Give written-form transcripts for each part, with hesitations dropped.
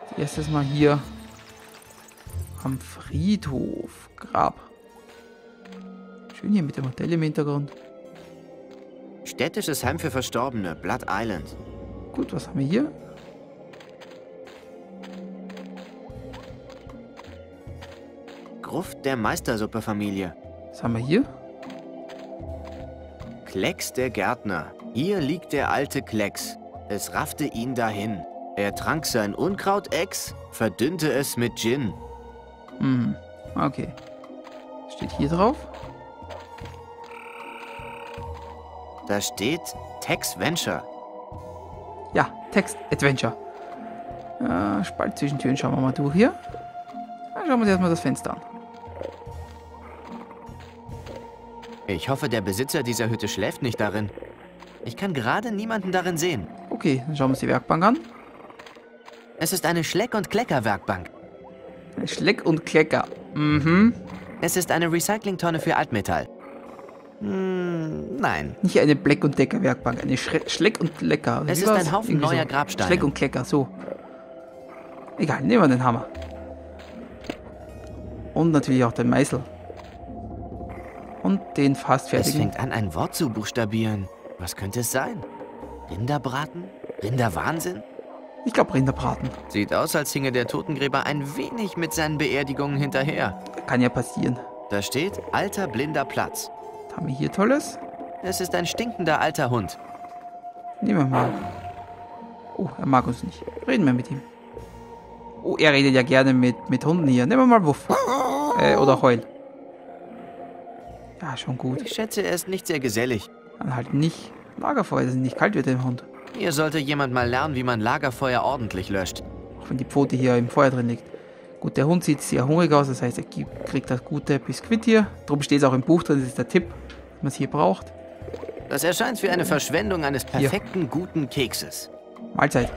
Erstes Mal hier am Friedhof. Grab. Schön hier mit dem Hotel im Hintergrund. Städtisches Heim für Verstorbene, Blood Island. Gut, was haben wir hier? Gruft der Meistersuppe-Familie. Was haben wir hier? Klecks der Gärtner. Hier liegt der alte Klecks. Es raffte ihn dahin. Er trank sein Unkraut-Ex, verdünnte es mit Gin. Okay. Steht hier drauf? Da steht Tex Venture. Ja, Text Adventure. Spalt zwischen Türen, schauen wir mal durch hier. Dann schauen wir uns erstmal das Fenster an. Ich hoffe, der Besitzer dieser Hütte schläft nicht darin. Ich kann gerade niemanden darin sehen. Okay, dann schauen wir uns die Werkbank an. Es ist eine Schleck- und Klecker-Werkbank. Schleck und Klecker. Es ist eine Recyclingtonne für Altmetall. Nein. Nicht eine Black- und Decker-Werkbank, eine Schleck- und Klecker. Es ist ein Haufen neuer Grabsteine. Schleck und Klecker, so. Egal, nehmen wir den Hammer. Und natürlich auch den Meißel. Und den fast Es fertigen. fängt an, ein Wort zu buchstabieren. Was könnte es sein? Rinderbraten? Rinderwahnsinn? Ich glaube Rinderbraten. Sieht aus, als hinge der Totengräber ein wenig mit seinen Beerdigungen hinterher. Kann ja passieren. Da steht alter blinder Platz. Was haben wir hier Tolles? Es ist ein stinkender alter Hund. Nehmen wir mal. Oh, er mag uns nicht. Reden wir mit ihm. Oh, er redet ja gerne mit Hunden hier. Nehmen wir mal Wuff. Oder Heul. Ja, schon gut. Ich schätze, er ist nicht sehr gesellig. Dann halt nicht Lagerfeuer, dass es nicht kalt wird dem Hund. Hier sollte jemand mal lernen, wie man Lagerfeuer ordentlich löscht. Auch wenn die Pfote hier im Feuer drin liegt. Gut, der Hund sieht sehr hungrig aus, das heißt, er kriegt das gute Biskuit hier. Darum steht es auch im Buch drin, das ist der Tipp, den man es hier braucht. Das erscheint wie eine Verschwendung eines perfekten, guten Kekses. Mahlzeit.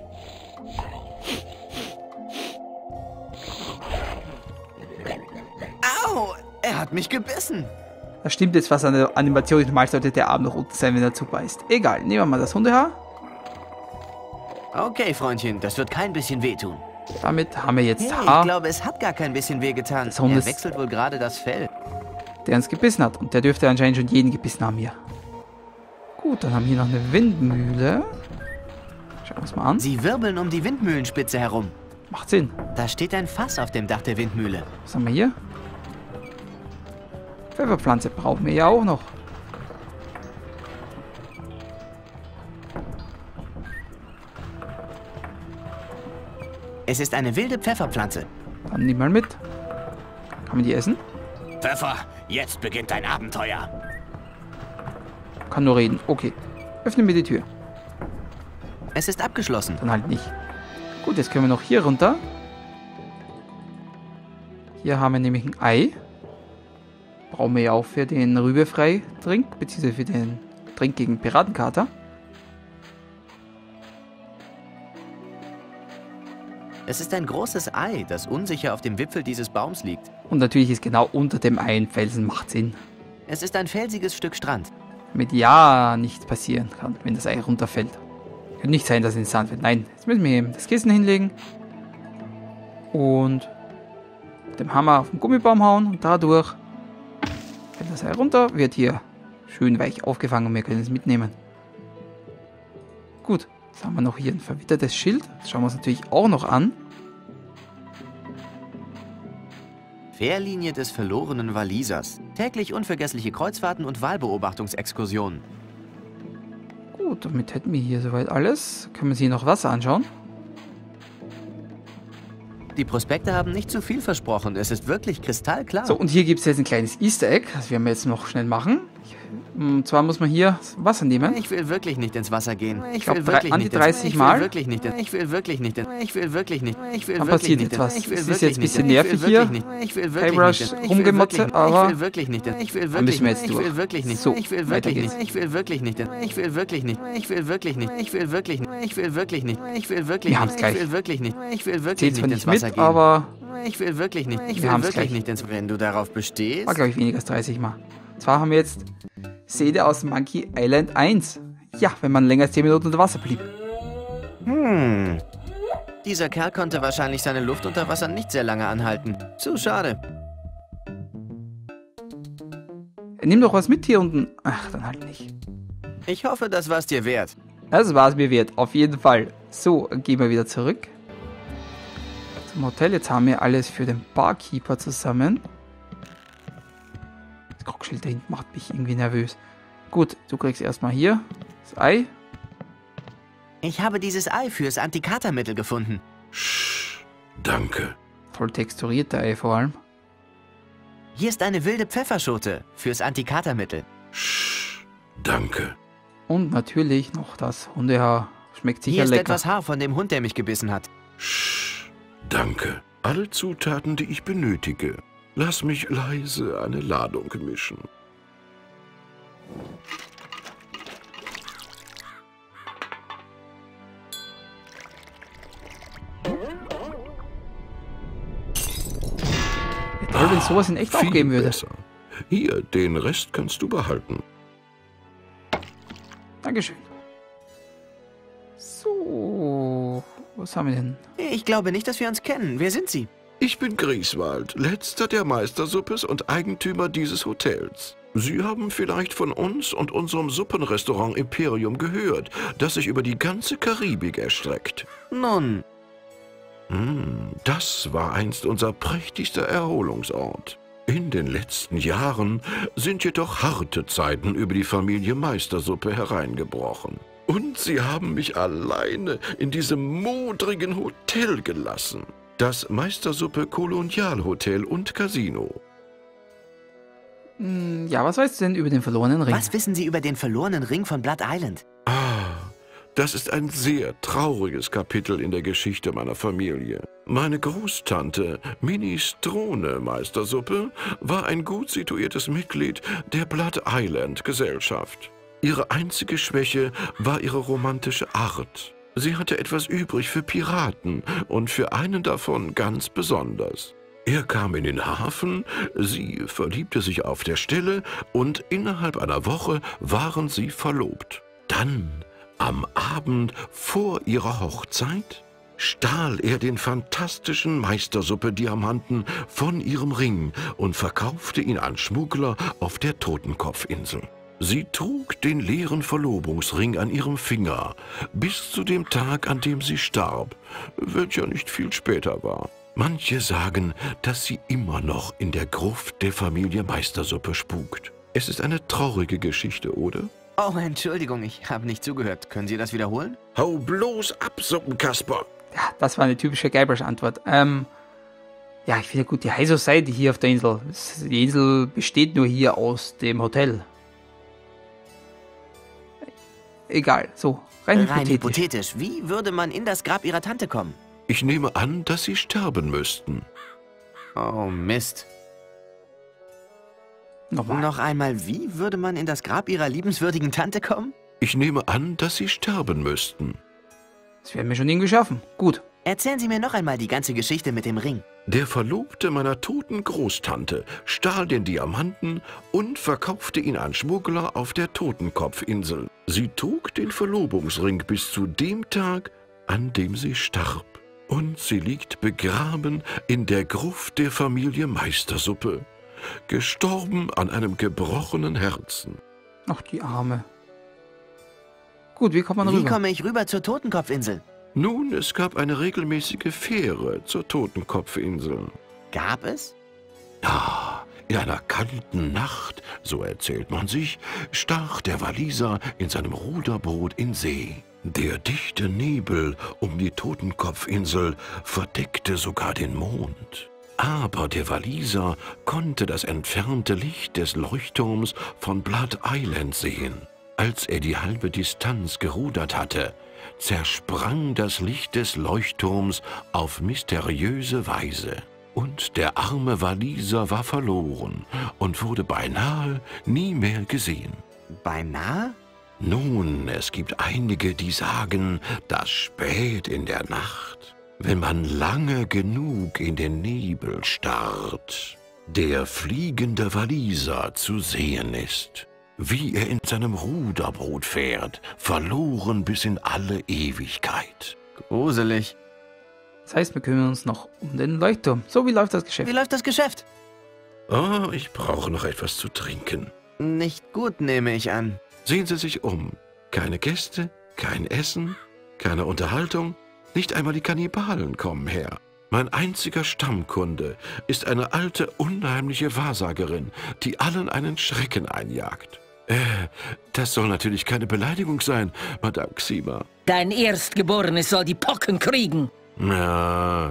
Au! Er hat mich gebissen. Da stimmt jetzt was an der Animation. Normal sollte der Arm noch unten sein, wenn er zubeißt. Egal, nehmen wir mal das Hundehaar. Okay, Freundchen, das wird kein bisschen wehtun. Damit haben wir jetzt Hey, Haar, ich glaube, es hat gar kein bisschen wehgetan. Das Hundes- Er wechselt wohl gerade das Fell. der uns gebissen hat. Und der dürfte anscheinend schon jeden gebissen haben hier. Gut, dann haben wir hier noch eine Windmühle. Schauen wir uns mal an. Sie wirbeln um die Windmühlenspitze herum. Macht Sinn. Da steht ein Fass auf dem Dach der Windmühle. Was haben wir hier? Pfefferpflanze brauchen wir ja auch noch. Es ist eine wilde Pfefferpflanze. Dann nimm mal mit. Kann man die essen? Pfeffer, jetzt beginnt dein Abenteuer. Kann nur reden. Okay. Öffnen wir die Tür. Es ist abgeschlossen. Dann halt nicht. Gut, jetzt können wir noch hier runter. Hier haben wir nämlich ein Ei. Brauchen wir ja auch für den Rübefrei-Trink, beziehungsweise für den Trink gegen Piratenkater. Es ist ein großes Ei, das unsicher auf dem Wipfel dieses Baums liegt. Und natürlich ist genau unter dem Ei ein Felsen, macht Sinn. Es ist ein felsiges Stück Strand. Damit ja nichts passieren kann, wenn das Ei runterfällt. Kann nicht sein, dass es ins Sand fällt. Nein, jetzt müssen wir eben das Kissen hinlegen. Und mit dem Hammer auf den Gummibaum hauen. Und dadurch fällt das Ei runter, wird hier schön weich aufgefangen und wir können es mitnehmen. Gut, jetzt haben wir noch hier ein verwittertes Schild. Das schauen wir uns natürlich auch noch an. Fährlinie des verlorenen Walisers. Täglich unvergessliche Kreuzfahrten und Walbeobachtungsexkursionen. Gut, damit hätten wir hier soweit alles. Können wir uns hier noch Wasser anschauen? Die Prospekte haben nicht zu viel versprochen. Es ist wirklich kristallklar. So, und hier gibt es jetzt ein kleines Easter Egg. Das werden wir jetzt noch schnell machen. Und zwar muss man hier Wasser nehmen. Ich will wirklich nicht ins Wasser gehen. Ich glaub, will wirklich an die nicht 30 ins Mal. Ich will wirklich nicht. Ich will wirklich nicht. Ich will wirklich nicht. Ich will Dann wirklich passiert nicht. etwas. Ich will Es ist wirklich jetzt ein nicht. bisschen Ich will nervig wirklich hier. nicht. Ich will wirklich Guybrush nicht. Ich will rumgemotze, wirklich nicht. aber Ich will wirklich nicht. Ich will da wirklich müssen wir nicht. jetzt Ich durch. will wirklich nicht. So, Ich will weiter wirklich geht's. nicht. Ich will wirklich nicht. Ich will wirklich nicht. Ich will wirklich nicht. Ich will wirklich nicht. Ich will wirklich nicht. Ich will wirklich Wir nicht. haben's gleich. Ich will wirklich nicht. Ich will zählt wirklich zwar nicht nicht ins Wasser mit, gehen. aber Ich will wirklich nicht. Ich Wir will haben's wirklich gleich. nicht ins. Wenn du darauf bestehst. war, glaube ich, weniger als 30 Mal. Und zwar haben wir jetzt Szene aus Monkey Island 1. Ja, wenn man länger als 10 Minuten unter Wasser blieb. Dieser Kerl konnte wahrscheinlich seine Luft unter Wasser nicht sehr lange anhalten. Zu schade. Nimm doch was mit hier unten. Ach, dann halt nicht. Ich hoffe, das war es dir wert. Das war es mir wert, auf jeden Fall. So, gehen wir wieder zurück zum Hotel. Jetzt haben wir alles für den Barkeeper zusammen. Das Krogschild da hinten macht mich irgendwie nervös. Gut, du kriegst erstmal hier das Ei. Ich habe dieses Ei fürs Antikatermittel gefunden. Danke. Voll texturierte Ei vor allem. Hier ist eine wilde Pfefferschote fürs Antikatermittel. Danke. Und natürlich noch das Hundehaar. Schmeckt sicher Hier ist lecker. etwas Haar von dem Hund, der mich gebissen hat. Danke. Alle Zutaten, die ich benötige. Lass mich leise eine Ladung mischen. Toll, wenn sowas in echt Viel aufgeben würde. besser. Hier, den Rest kannst du behalten. Dankeschön. So, was haben wir denn? Ich glaube nicht, dass wir uns kennen. Wer sind Sie? Ich bin Grieswald, letzter der Meistersuppes und Eigentümer dieses Hotels. Sie haben vielleicht von uns und unserem Suppenrestaurant Imperium gehört, das sich über die ganze Karibik erstreckt. Nun, Das war einst unser prächtigster Erholungsort. In den letzten Jahren sind jedoch harte Zeiten über die Familie Meistersuppe hereingebrochen. Und sie haben mich alleine in diesem modrigen Hotel gelassen. Das Meistersuppe Kolonialhotel und Casino. Ja, was weißt du denn über den verlorenen Ring? was wissen Sie über den verlorenen Ring von Blood Island? Das ist ein sehr trauriges Kapitel in der Geschichte meiner Familie. Meine Großtante, Minestrone Meistersuppe, war ein gut situiertes Mitglied der Blood Island Gesellschaft. Ihre einzige Schwäche war ihre romantische Art. Sie hatte etwas übrig für Piraten und für einen davon ganz besonders. Er kam in den Hafen, sie verliebte sich auf der Stelle und innerhalb einer Woche waren sie verlobt. Dann, am Abend vor ihrer Hochzeit, stahl er den fantastischen Meistersuppe-Diamanten von ihrem Ring und verkaufte ihn an Schmuggler auf der Totenkopfinsel. Sie trug den leeren Verlobungsring an ihrem Finger, bis zu dem Tag, an dem sie starb, welcher nicht viel später war. Manche sagen, dass sie immer noch in der Gruft der Familie Meistersuppe spukt. Es ist eine traurige Geschichte, oder? Oh, Entschuldigung, ich habe nicht zugehört. Können Sie das wiederholen? Hau bloß ab, Suppenkasper! Ja, das war eine typische Guybrush-Antwort. Ja, ich finde gut, die High Society hier auf der Insel. Die Insel besteht nur hier aus dem Hotel. Egal, so, rein hypothetisch. Wie würde man in das Grab Ihrer Tante kommen? Ich nehme an, dass sie sterben müssten. Oh, Mist. Nochmal. Noch einmal, wie würde man in das Grab Ihrer liebenswürdigen Tante kommen? Ich nehme an, dass sie sterben müssten. Das werden wir schon irgendwie schaffen. Gut. Erzählen Sie mir noch einmal die ganze Geschichte mit dem Ring. Der Verlobte meiner toten Großtante stahl den Diamanten und verkaufte ihn an Schmuggler auf der Totenkopfinsel. Sie trug den Verlobungsring bis zu dem Tag, an dem sie starb. Und sie liegt begraben in der Gruft der Familie Meistersuppe, gestorben an einem gebrochenen Herzen. Ach, die Arme. Gut, wie kommt man Wie rüber? komme ich rüber zur Totenkopfinsel? Nun, es gab eine regelmäßige Fähre zur Totenkopfinsel. Gab es? Ja, in einer kalten Nacht, so erzählt man sich, stach der Waliser in seinem Ruderboot in See. Der dichte Nebel um die Totenkopfinsel verdeckte sogar den Mond. Aber der Waliser konnte das entfernte Licht des Leuchtturms von Blood Island sehen. Als er die halbe Distanz gerudert hatte, zersprang das Licht des Leuchtturms auf mysteriöse Weise. Und der arme Waliser war verloren und wurde beinahe nie mehr gesehen. Beinahe? Nun, es gibt einige, die sagen, dass spät in der Nacht, wenn man lange genug in den Nebel starrt, der fliegende Waliser zu sehen ist, wie er in seinem Ruderboot fährt, verloren bis in alle Ewigkeit. Gruselig. Das heißt, wir kümmern uns noch um den Leuchtturm. So, wie läuft das Geschäft? Wie läuft das Geschäft? Oh, ich brauche noch etwas zu trinken. Nicht gut, nehme ich an. Sehen Sie sich um. Keine Gäste, kein Essen, keine Unterhaltung. Nicht einmal die Kannibalen kommen her. Mein einziger Stammkunde ist eine alte, unheimliche Wahrsagerin, die allen einen Schrecken einjagt. Das soll natürlich keine Beleidigung sein, Madame Xima. Dein Erstgeborenes soll die Pocken kriegen. Ja.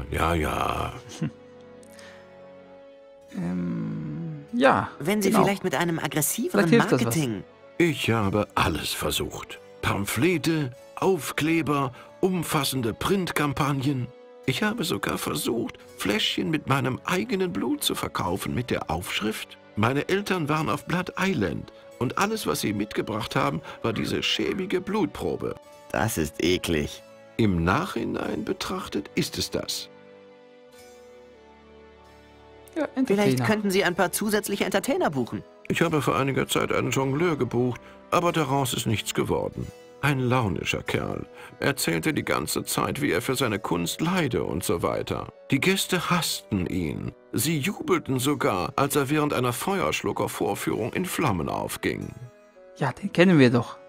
Ja, Wenn Sie genau. vielleicht mit einem aggressiveren Vielleicht hilft das was. Marketing... Ich habe alles versucht. Pamphlete, Aufkleber, umfassende Printkampagnen. Ich habe sogar versucht, Fläschchen mit meinem eigenen Blut zu verkaufen mit der Aufschrift: Meine Eltern waren auf Blood Island und alles, was sie mitgebracht haben, war diese schäbige Blutprobe. Das ist eklig. Im Nachhinein betrachtet ist es das. Ja, Vielleicht Entertainer. könnten Sie ein paar zusätzliche Entertainer buchen. Ich habe vor einiger Zeit einen Jongleur gebucht, aber daraus ist nichts geworden. Ein launischer Kerl. Erzählte die ganze Zeit, wie er für seine Kunst leide und so weiter. Die Gäste hassten ihn. Sie jubelten sogar, als er während einer Feuerschlucker-Vorführung in Flammen aufging. Ja, den kennen wir doch.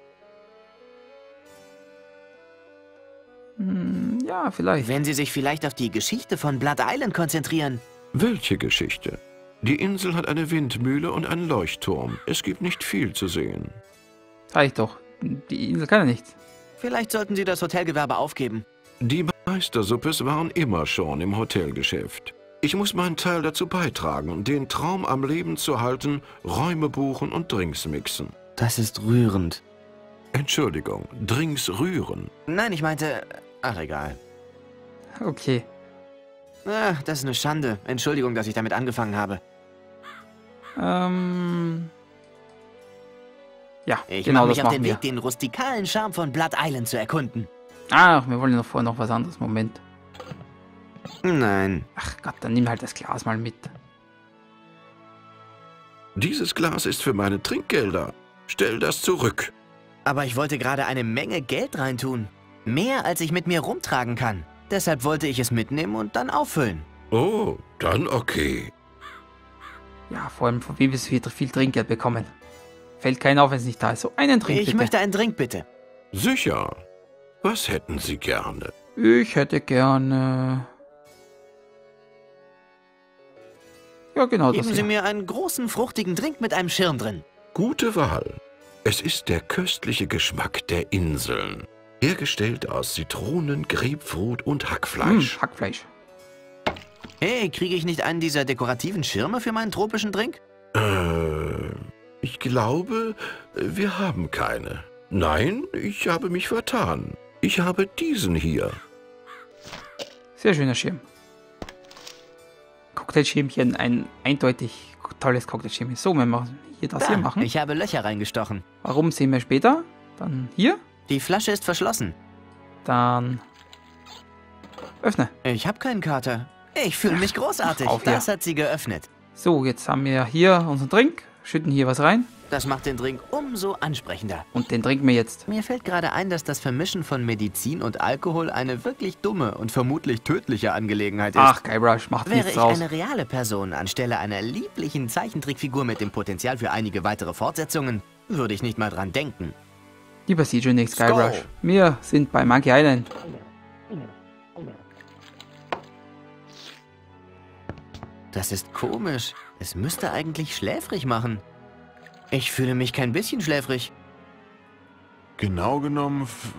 Ja, vielleicht. Wenn Sie sich vielleicht auf die Geschichte von Blood Island konzentrieren. Welche Geschichte? Die Insel hat eine Windmühle und einen Leuchtturm. Es gibt nicht viel zu sehen. Sag ich doch. Die Insel kann ja nichts. Vielleicht sollten Sie das Hotelgewerbe aufgeben. Die Meistersuppes waren immer schon im Hotelgeschäft. Ich muss meinen Teil dazu beitragen, den Traum am Leben zu halten, Räume buchen und Drinks mixen. Das ist rührend. Entschuldigung, Drinks rühren. Nein, ich meinte... Ach, egal. Okay. Das ist eine Schande. Entschuldigung, dass ich damit angefangen habe. Ja, Ich genau, mache das mich auf den machen wir. Weg, den rustikalen Charme von Blood Island zu erkunden. Ach, wir wollen noch vorher noch was anderes. Moment. Nein. Ach Gott, dann nimm halt das Glas mal mit. Dieses Glas ist für meine Trinkgelder. Stell das zurück. Aber ich wollte gerade eine Menge Geld reintun. Mehr, als ich mit mir rumtragen kann. Deshalb wollte ich es mitnehmen und dann auffüllen. Oh, dann okay. Ja, vor allem von wem wir so viel Trinkgeld bekommen. Fällt keiner auf, wenn es nicht da ist. So, einen Trink Ich bitte. möchte einen Drink, bitte. Sicher. Was hätten Sie gerne? Ich hätte gerne... Ja, genau das Geben Sie hier. mir einen großen, fruchtigen Drink mit einem Schirm drin. Gute Wahl. Es ist der köstliche Geschmack der Inseln. Hergestellt aus Zitronen, Grapefruit und Hackfleisch. Hackfleisch. Hey, kriege ich nicht einen dieser dekorativen Schirme für meinen tropischen Drink? Ich glaube, wir haben keine. Nein, ich habe mich vertan. Ich habe diesen hier. Sehr schöner Schirm. Cocktailschirmchen, ein eindeutig tolles Cocktailschirmchen. So, wenn wir hier das hier machen. Ich habe Löcher reingestochen. Warum sehen wir später? Dann hier. Die Flasche ist verschlossen. Dann öffne. Ich habe keinen Kater. Ich fühle mich großartig. auf hier. Das hat sie geöffnet. So, jetzt haben wir hier unseren Drink. Schütten hier was rein. Das macht den Drink umso ansprechender. Und den trinken wir jetzt. Mir fällt gerade ein, dass das Vermischen von Medizin und Alkohol eine wirklich dumme und vermutlich tödliche Angelegenheit ist. Ach, Guybrush, macht Wäre nichts ich raus. eine reale Person anstelle einer lieblichen Zeichentrickfigur mit dem Potenzial für einige weitere Fortsetzungen, würde ich nicht mal dran denken. Die passiert schon nichts, Guybrush. Skull. Wir sind bei Monkey Island. Das ist komisch. Es müsste eigentlich schläfrig machen. Ich fühle mich kein bisschen schläfrig. Genau genommen für...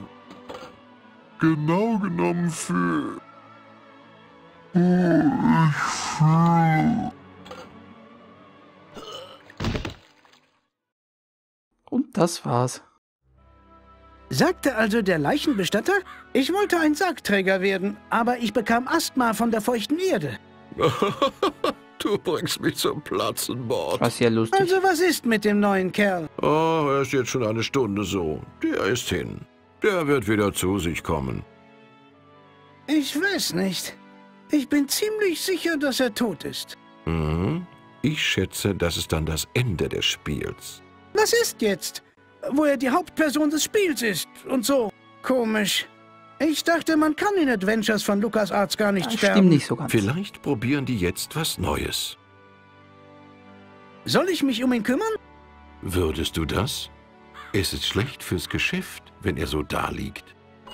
Und das war's. Sagte also der Leichenbestatter? Ich wollte ein Sargträger werden, aber ich bekam Asthma von der feuchten Erde. Du bringst mich zum Platzen, Bord. War sehr lustig. Also was ist mit dem neuen Kerl? Oh, er ist jetzt schon eine Stunde so. Der ist hin. Der wird wieder zu sich kommen. Ich weiß nicht. Ich bin ziemlich sicher, dass er tot ist. Mhm. Ich schätze, das ist dann das Ende des Spiels. Was ist jetzt? Wo er die Hauptperson des Spiels ist und so. Komisch. Ich dachte, man kann in Adventures von LucasArts gar nicht Das sterben. stimmt nicht so ganz. Vielleicht probieren die jetzt was Neues. Soll ich mich um ihn kümmern? Würdest du das? Es ist schlecht fürs Geschäft, wenn er so daliegt.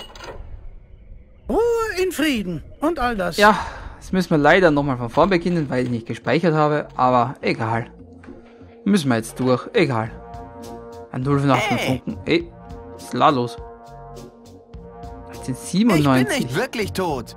Ruhe in Frieden und all das. Ja, jetzt müssen wir leider nochmal von vorn beginnen, weil ich nicht gespeichert habe, aber egal. Müssen wir jetzt durch, egal. Ein 0 von 8 Funken. Ey, was ist da los? 1997. Ich bin nicht wirklich tot.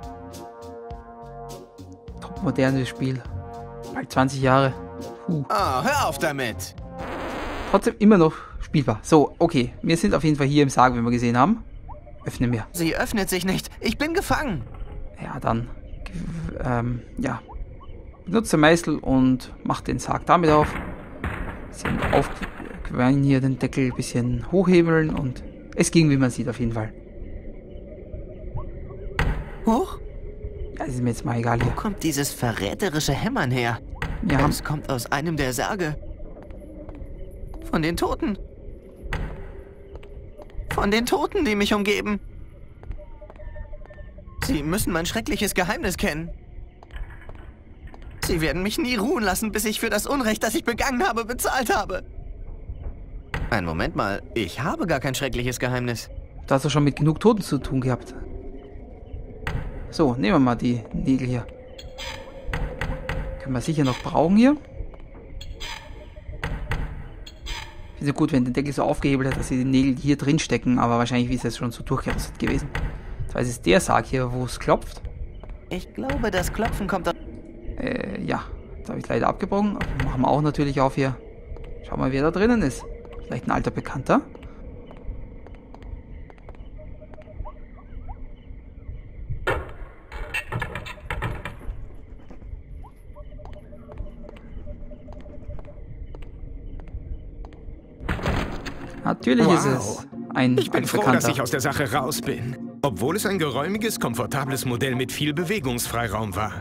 Top modernes Spiel. Bald 20 Jahre. Oh, hör auf damit. Trotzdem immer noch spielbar. So, okay. Wir sind auf jeden Fall hier im Sarg, wie wir gesehen haben. Öffnen wir. Sie öffnet sich nicht. Ich bin gefangen. Ja, dann. Ja. Benutzt den Meißel und macht den Sarg damit auf. Bisschen aufquellen hier den Deckel, bisschen hochhebeln und es ging, wie man sieht, auf jeden Fall. Huch, Ja, ist mir jetzt mal egal hier. wo kommt dieses verräterische Hämmern her? Wir haben Es kommt aus einem der Särge. Von den Toten. Von den Toten, die mich umgeben. Sie müssen mein schreckliches Geheimnis kennen. Sie werden mich nie ruhen lassen, bis ich für das Unrecht, das ich begangen habe, bezahlt habe. Ein Moment mal, ich habe gar kein schreckliches Geheimnis. da hast du schon mit genug Toten zu tun gehabt. So, nehmen wir mal die Nägel hier. Können wir sicher noch brauchen hier. Ist ja gut, wenn der Deckel so aufgehebelt hat, dass die Nägel hier drin stecken, aber wahrscheinlich ist das schon so durchgerostet gewesen. Das heißt, es ist der Sarg hier, wo es klopft. Ich glaube, das Klopfen kommt aus... Ja, da habe ich leider abgebrochen. Aber machen wir auch natürlich auf hier. Schauen wir mal, wer da drinnen ist. Vielleicht ein alter Bekannter. Natürlich ist es ein Ich bin alter froh, Bekannter. dass ich aus der Sache raus bin. Obwohl es ein geräumiges, komfortables Modell mit viel Bewegungsfreiraum war.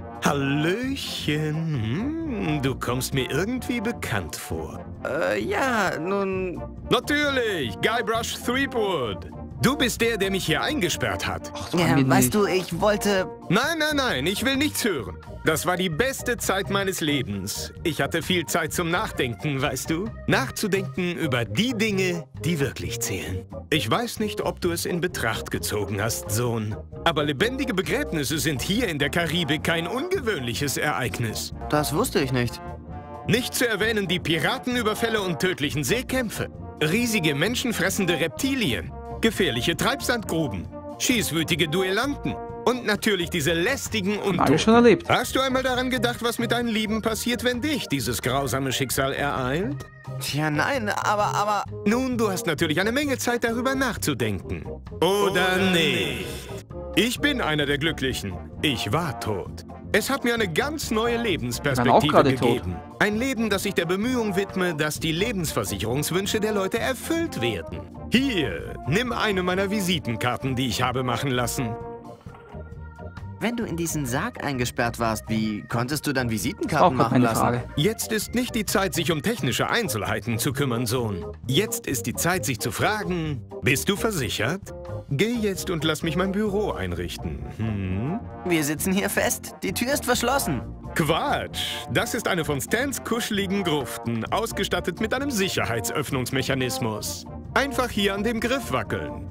Hallöchen. Du kommst mir irgendwie bekannt vor. Ja, nun... Natürlich, Guybrush Threepwood. Du bist der mich hier eingesperrt hat. Ach, so Ja, angenehm. weißt du, ich wollte... Nein, ich will nichts hören. Das war die beste Zeit meines Lebens. Ich hatte viel Zeit zum Nachdenken, weißt du? Nachzudenken über die Dinge, die wirklich zählen. Ich weiß nicht, ob du es in Betracht gezogen hast, Sohn. Aber lebendige Begräbnisse sind hier in der Karibik kein ungewöhnliches Ereignis. Das wusste ich nicht. Nicht zu erwähnen die Piratenüberfälle und tödlichen Seekämpfe. Riesige menschenfressende Reptilien. Gefährliche Treibsandgruben. Schießwütige Duellanten. Und natürlich diese lästigen Haben alle Untoten. schon erlebt. Hast du einmal daran gedacht, was mit deinen Lieben passiert, wenn dich dieses grausame Schicksal ereilt? Tja, nein, aber... Nun, du hast natürlich eine Menge Zeit, darüber nachzudenken. Oder nicht? Ich bin einer der Glücklichen. Ich war tot. Es hat mir eine ganz neue Ich war auch Lebensperspektive gerade tot. gegeben. Ein Leben, das sich der Bemühung widme, dass die Lebensversicherungswünsche der Leute erfüllt werden. Hier, nimm eine meiner Visitenkarten, die ich habe machen lassen. Wenn du in diesen Sarg eingesperrt warst, wie konntest du dann Auch Visitenkarten gerade machen meine lassen? Frage. Jetzt ist nicht die Zeit, sich um technische Einzelheiten zu kümmern, Sohn. Jetzt ist die Zeit, sich zu fragen, bist du versichert? Geh jetzt und lass mich mein Büro einrichten. Wir sitzen hier fest. Die Tür ist verschlossen. Quatsch! Das ist eine von Stans kuscheligen Gruften, ausgestattet mit einem Sicherheitsöffnungsmechanismus. Einfach hier an dem Griff wackeln.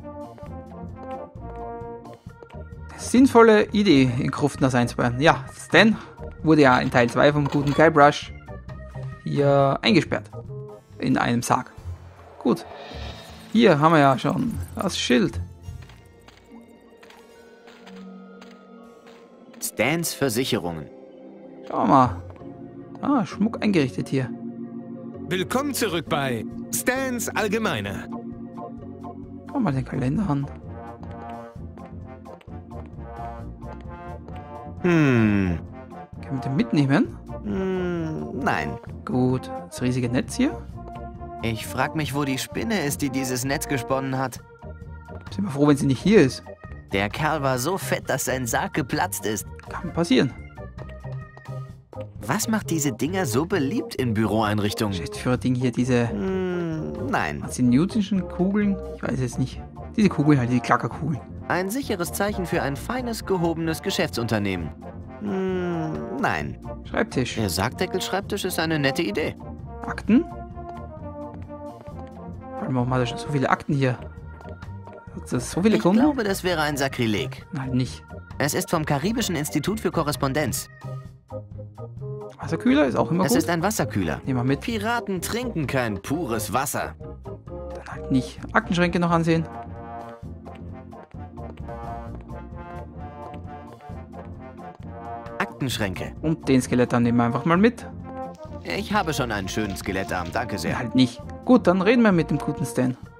Sinnvolle Idee, in Gruften das einzubauen. Ja, Stan wurde ja in Teil 2 vom guten Guybrush hier eingesperrt. In einem Sarg. Gut. Hier haben wir ja schon das Schild. Stans Versicherungen. Schauen wir mal. Ah, Schmuck eingerichtet hier. Willkommen zurück bei Stans Allgemeiner. Schauen wir mal den Kalender an. Können wir den mitnehmen? Nein. Gut. Das riesige Netz hier. Ich frag mich, wo die Spinne ist, die dieses Netz gesponnen hat. Sind wir froh, wenn sie nicht hier ist. Der Kerl war so fett, dass sein Sarg geplatzt ist. Kann passieren. Was macht diese Dinger so beliebt in Büroeinrichtungen? Geschäftsführer-Ding hier, diese... Nein. Was die Newtonschen Kugeln? Ich weiß jetzt nicht. Diese Kugeln halt, diese Klackerkugeln. Ein sicheres Zeichen für ein feines, gehobenes Geschäftsunternehmen. Nein. Schreibtisch. Der Sargdeckel-Schreibtisch ist eine nette Idee. Akten? Warum hat er schon so viele Akten hier? Hat das so viele Ich Kunden? glaube, das wäre ein Sakrileg. Nein, nicht. Es ist vom Karibischen Institut für Korrespondenz. Wasserkühler ist auch immer Es gut. ist ein Wasserkühler. Nehmen wir mit. Piraten trinken kein pures Wasser. Dann halt nicht. Aktenschränke noch ansehen. Aktenschränke. Und den Skelettarm nehmen wir einfach mal mit. Ich habe schon einen schönen Skelettarm, danke Ja, sehr. halt nicht. Gut, dann reden wir mit dem guten Stan.